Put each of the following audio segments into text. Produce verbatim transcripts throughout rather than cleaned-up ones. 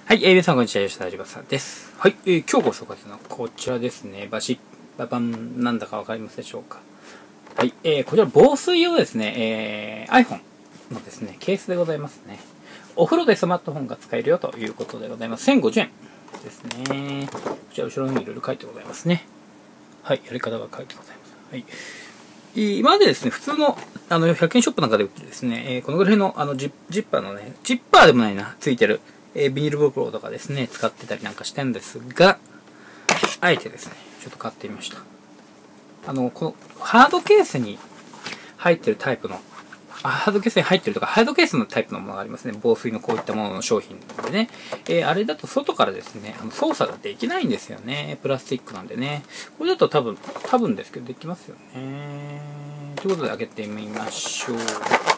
はい、えー、皆さんこんにちは、吉田有馬さんです。はい、えー、今日ご紹介するのはこちらですね。バシッ、ババン、なんだかわかりますでしょうか。はい、えー、こちら防水用ですね、えー、iPhone のですね、ケースでございますね。お風呂でスマートフォンが使えるよということでございます。せんごじゅうえんですね。こちら後ろにいろいろ書いてございますね。はい、やり方が書いてございます。はい。今までですね、普通のあのひゃくえんショップなんかで売ってですね、えー、このぐらいのあのジッジッパーのね、ジッパーでもないな、ついてる、えー、ビニール袋とかですね、使ってたりなんかしてるんですが、あえてですね、ちょっと買ってみました。あの、このハードケースに入ってるタイプの、あハードケースに入ってるとか、ハードケースのタイプのものがありますね。防水のこういったものの商品でね。えー、あれだと外からですね、あの操作ができないんですよね。プラスチックなんでね。これだと多分、多分ですけど、できますよね。ということで開けてみましょう。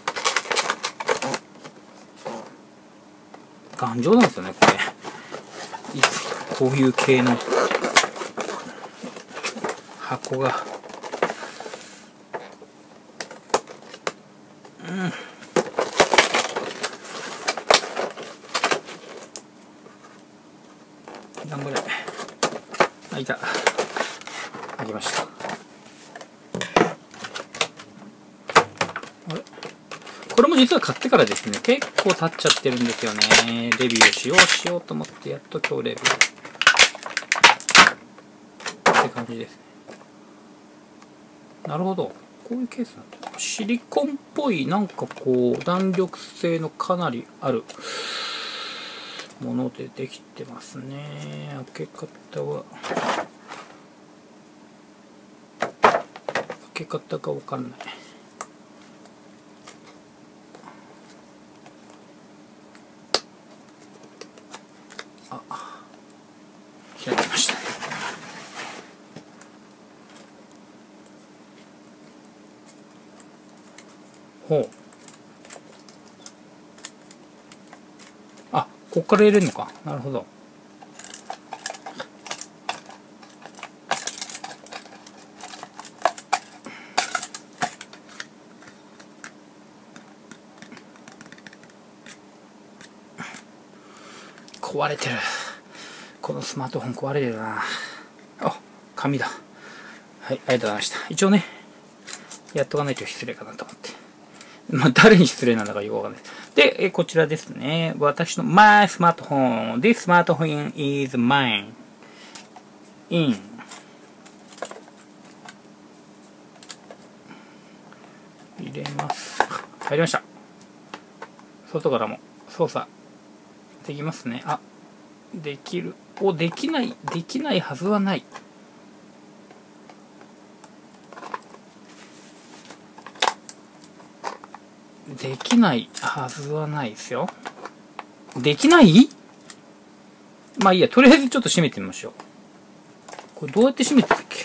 頑丈なんですよね、これ。こういう系の箱が。うん。頑張れ。開いた。開きました。あれこれも実は買ってからですね、結構経っちゃってるんですよね。レビューしようしようと思って、やっと今日レビュー。って感じですね。なるほど。こういうケースなんだ。シリコンっぽい、なんかこう、弾力性のかなりあるものでできてますね。開け方は、開け方がわかんない。あ、開きましたね。ほう。あ、こっから入れるのか。なるほど。壊れてる。このスマートフォン壊れてるな。あ、紙だ。はい、ありがとうございました。一応ね、やっとかないと失礼かなと思って。まあ、誰に失礼なんだかよくわかんないです。で、えこちらですね。私の My smartphone. This smartphone is mine. in. 入れます。入りました。外からも操作できますね。あ、できる。お、できない。できないはずはない。できないはずはないですよ。できない？まあいいや、とりあえずちょっと閉めてみましょう。これどうやって閉めてたっけ？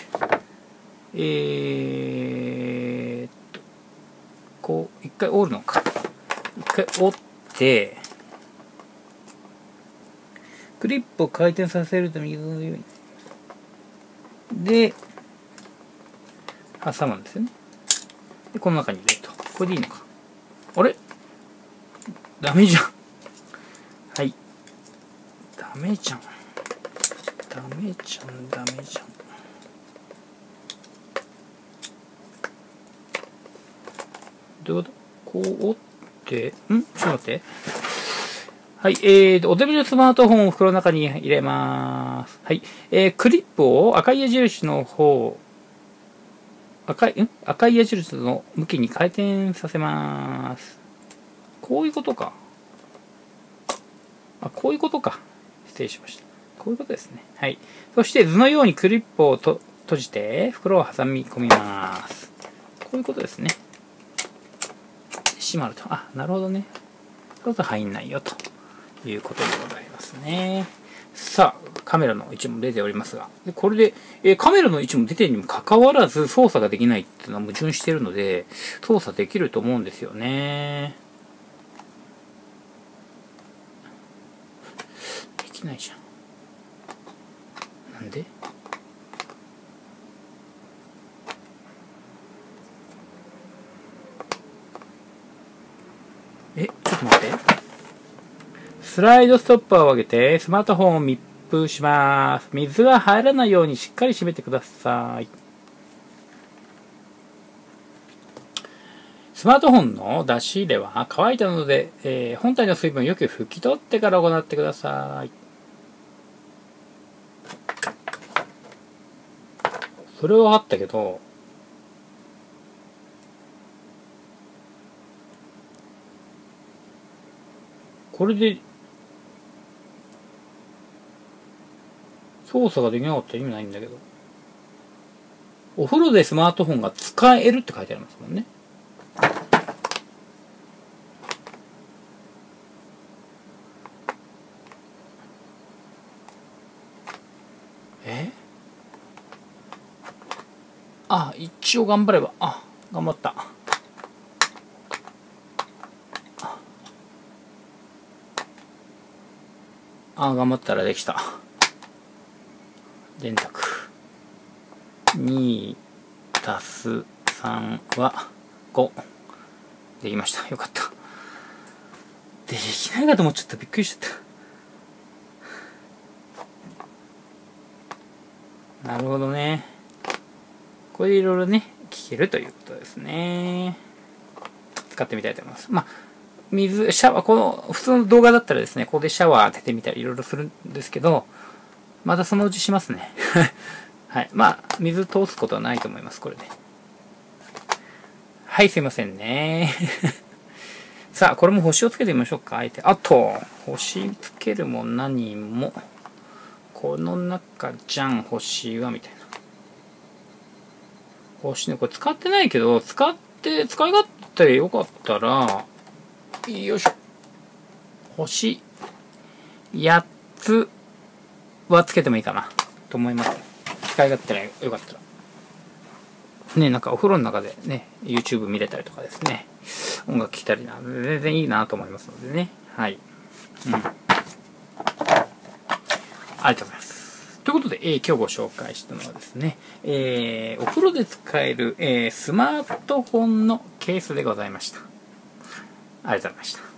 えーっと、こう、一回折るのか。一回折って、クリップを回転させると右のように。で、挟むんですよね。で、この中に入れると。これでいいのか。あれ？ダメじゃん。はい。ダメじゃん。ダメじゃん、ダメじゃん。どういうこと？こう折って、んちょっと待って。はい、えー、お手持ちのスマートフォンを袋の中に入れます。はい。えー、クリップを赤い矢印の方、赤い、ん赤い矢印の向きに回転させます。こういうことか。あ、こういうことか。失礼しました。こういうことですね。はい。そして図のようにクリップをと閉じて袋を挟み込みます。こういうことですね。閉まると。あ、なるほどね。そうすると入んないよということでございますね。さあ、カメラの位置も出ておりますが、でこれで、えー、カメラの位置も出てるにもかかわらず操作ができないっていうのは矛盾しているので、操作できると思うんですよね。できないじゃん。なんで？え、ちょっと待って。 スライドストッパーを上げて、スマートフォンを密封します。水が入らないようにしっかり閉めてください。スマートフォンの出し入れは乾いたので、えー、本体の水分をよく拭き取ってから行ってください。それは分かったけど、これで操作ができなかったら意味ないんだけど、お風呂でスマートフォンが使えるって書いてありますもんね。えあ、一応頑張れば。あ、頑張った。あ、頑張ったらできた。電卓。にたすさんはご。できました。よかった。できないかと思っちゃった。びっくりしちゃった。なるほどね。これでいろいろね、聞けるということですね。使ってみたいと思います。まあ、水、シャワー、この、普通の動画だったらですね、ここでシャワー当ててみたりいろいろするんですけど、またそのうちしますね。はい。まあ、水通すことはないと思います、これで。はい、すいませんね。さあ、これも星をつけてみましょうか、あえて。あと、星つけるも何も、この中じゃん、星は、みたいな。星ね、これ使ってないけど、使って、使い勝手よかったら、よいしょ。星やっつはつけてもいいかな、と思います。使い勝手がよかったら。ね、なんかお風呂の中でね、YouTube 見れたりとかですね、音楽聴いたりな、全然いいなと思いますのでね。はい。うん。ありがとうございます。ということで、えー、今日ご紹介したのはですね、えー、お風呂で使える、えー、スマートフォンのケースでございました。ありがとうございました。